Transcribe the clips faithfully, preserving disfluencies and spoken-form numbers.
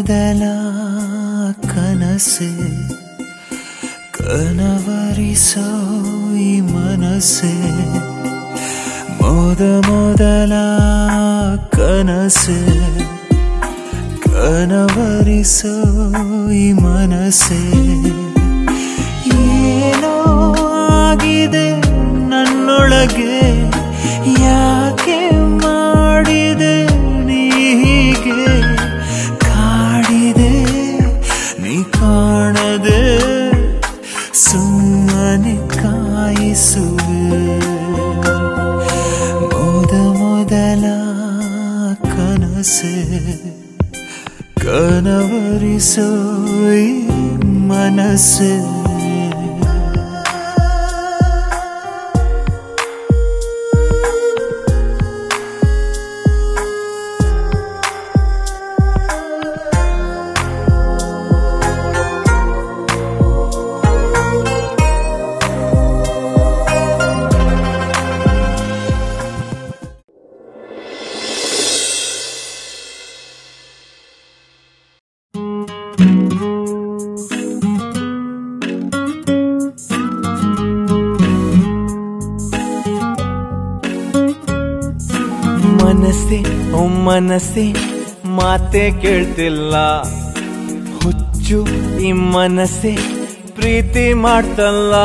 ಮೊದಲ ಕನಸೆ ಕನವರಿಸೋ ಈ ಮನಸ್ಸೆ ಮೊದ ಮೊದಲ ಕನಸೆ ಕನವರಿಸೋ ಈ ಮನಸ್ಸೆ ಏನೋ ಆಗಿದೆ ನನ್ನೊಳಗೆ ಯಾಕೆ ಮಾಡಿದೆ ನೀಗೆ ಕಾಡಿದೆ ನೀ ಕಾಣದೆ ಸುಮ್ಮನೆ ಕಾಯಿಸುವೆ ಮೊದ ಮೊದಲ ಕನಸೆ ಕನವರಿಸೋ ಈ ಮನಸ್ಸೆ ಮನಸ್ಸೆ ಓ ಮನಸ್ಸೆ ಮಾತೆ ಕೇಳ್ತಿಲ್ಲ ಹುಚ್ಚು ಈ ಮನಸ್ಸೆ ಪ್ರೀತಿ ಮಾಡ್ತಲ್ಲ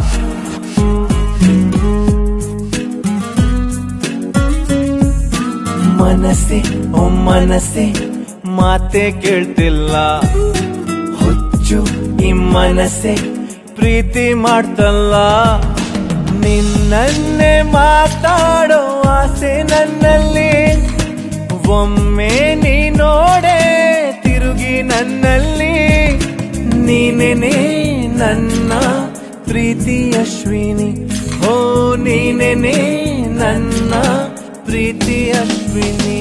ಮನಸ್ಸೆ ಓ ಮನಸ್ಸೆ ಮಾತೆ ಕೇಳ್ತಿಲ್ಲ ಹುಚ್ಚು ಈ ಮನಸ್ಸೆ ಪ್ರೀತಿ ಮಾಡ್ತಲ್ಲ ನಿನ್ನನ್ನೇ ಮಾತಾಡೋ ಆಸೆ ನನ್ನಲ್ಲಿ ಒಮ್ಮೆ ನೀ ನೋಡೆ ತಿರುಗಿ ನನ್ನಲ್ಲಿ ನೀನೇನೆ ನನ್ನ ಪ್ರೀತಿ ಅಶ್ವಿನಿ ಓ ನೀನೇನೆ ನನ್ನ ಪ್ರೀತಿ ಅಶ್ವಿನಿ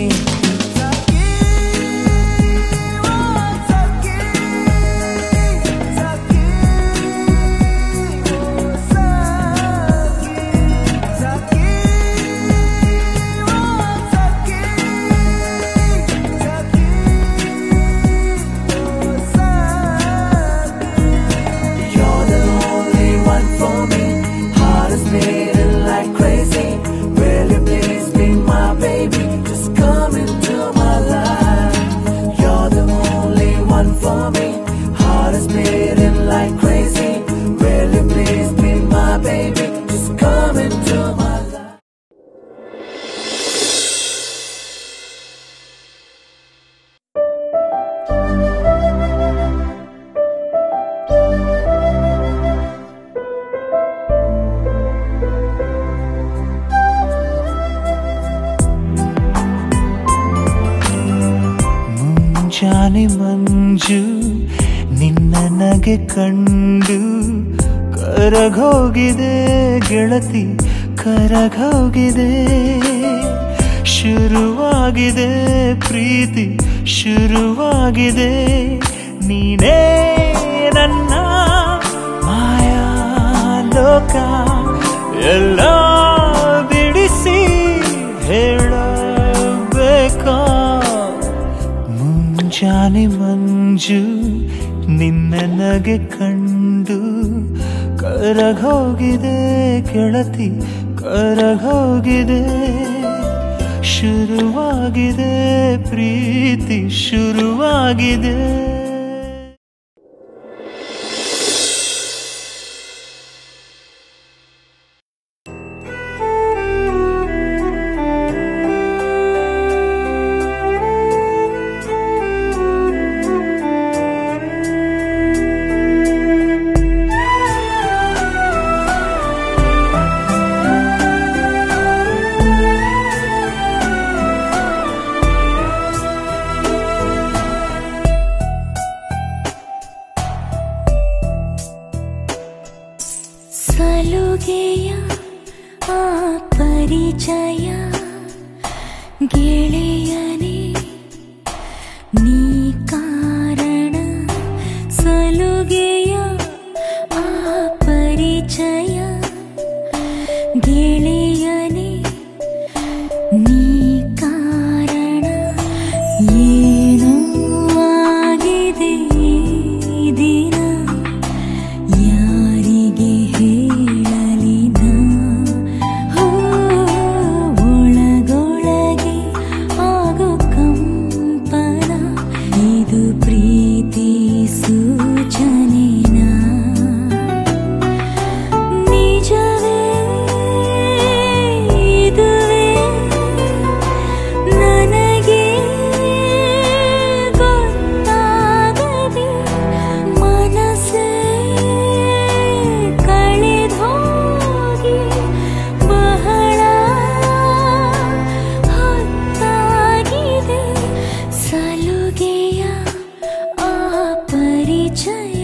ಜಾನೆ ಮಂಜು ನಿನ್ನ ನಗೆ ಕಂಡು ಕರಗೋಗಿದೆ ಗೆಳತಿ ಕರಗೋಗಿದೆ ಶುರುವಾಗಿದೆ ಪ್ರೀತಿ ಶುರುವಾಗಿದೆ ನೀನೇ ನನ್ನ ಮಾಯಾ ಲೋಕ ಎಲ್ಲ ಬಿಡಿಸಿ ಹೇಳಬೇಕಾ ಜಾನೆ ಮಂಜು ನಿನ್ನ ನಗೆ ಕಂಡು ಕರಗೋಗಿದೆ ಗೆಳತಿ ಕರಗೋಗಿದೆ ಶುರುವಾಗಿದೆ ಪ್ರೀತಿ ಶುರುವಾಗಿದೆ ಸಲುಗೆಯ ಆ ಪರಿಚಯ ಗೆಳೆಯನೇ ನೀ ಕಾರಣ ಸಲುಗೆಯ ಆ ಪರಿಚಯ ಗೆಳೆಯನೇ ನೀ ಕಾರಣ ಏನೋ ಪ್ರೀತಿ ಸೂಚನೆನಾ ನಿಜವೇ ಇದುವೇ ನನಗೆ ಗೊತ್ತಾಗದೆ ಮನಸ್ಸೇ ಕಳೆದೋಗಿ ಬಹಳ ಹೊತ್ತಾಗಿದೆ ಸಲುಗೆಯ ಆ ಪರಿಚಯ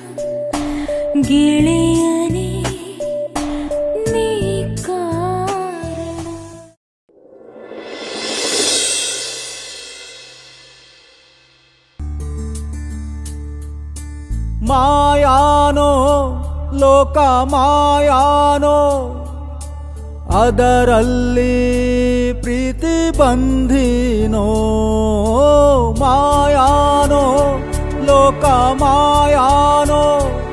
ಗೆಳೆಯನೇ ನೀ ಕಾರಣ. ಮಾಯಾನೋ ಲೋಕ ಮಾಯಾನೋ ಅದರಲ್ಲಿ ಪ್ರೀತಿ ಬಂಧಿನೋ ಮಾಯಾನೋ ಲೋಕ ಮಾಯಾನೋ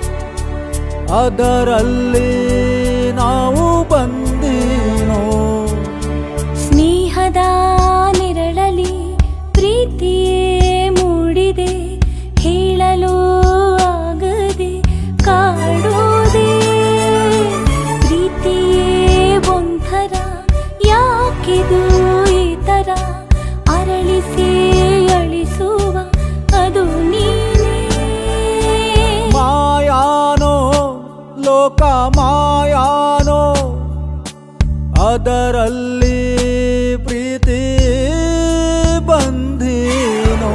ಅದರಲ್ಲಿ ನಾವು ಬಂದಿನೋ ಸ್ನೇಹದ ನೆರಳಲಿ ಪ್ರೀತಿಯೇ ಮೂಡಿದೆ ಹೇಳಲು ಆಗದೆ ಕಾಡೋದೆ ಪ್ರೀತಿಯೇ ಒಂಥರ ಯಾಕಿದು ಈ ತರ ಅರಳಿಸಿ ಅಳಿಸುವ ಅದು ನೀನೇ ಮಾಯಾನೋ ಲೋಕ ಮಾಯಾನೋ ಅದರಲ್ಲಿ ಪ್ರೀತಿ ಬಂಧಿನೋ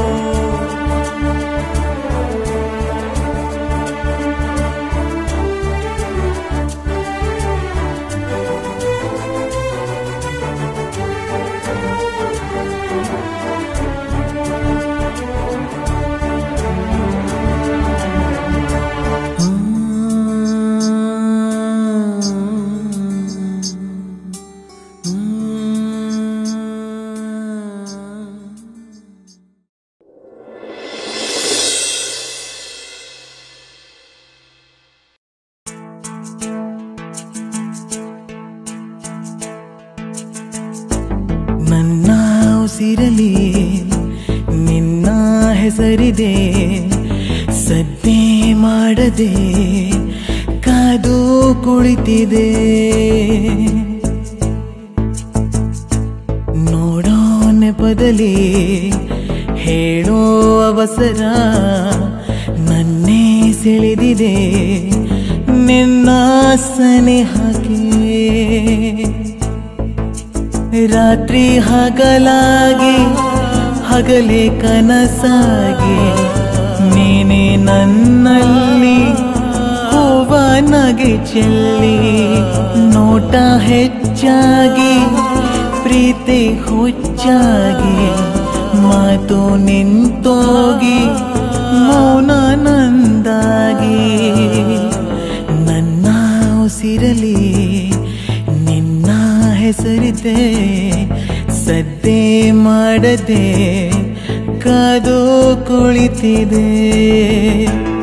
ನನ್ನ ಉಸಿರಲಿ ನಿನ್ನ ಹೆಸರಿದೆ ಸದ್ದೆ ಮಾಡದೆ ಕಾದು ಕುಳಿತಿದೆ ನೋಡೋ ನೆಪದಲ್ಲಿ ಹೇಳೋ ಅವಸರ ನನ್ನೇ ಸೆಳೆದಿದೆ ನಿನ್ನ ಸನಿಹಕ್ಕೆ ರಾತ್ರಿ ಹಗಲಾಗಿ ಹಗಲೇ ಕನಸಾಗಿ ನೀನೆ ನನ್ನಲ್ಲಿ ಹೂವ ನಗೆ ಚೆಲ್ಲಿ ನೋಟ ಹೆಚ್ಚಾಗಿ ಪ್ರೀತಿ ಹುಚ್ಚಾಗಿ ಮಾತು ನಿಂತೋಗಿ ಮೌನ ನಂದಾಗಿ ನನ್ನ ಉಸಿರಲಿ ನಿನ್ನ ಹೆಸರಿದೆ ಸದ್ದೆ ಮಾಡದೆ ಕಾದು ಕುಳಿತಿದೆ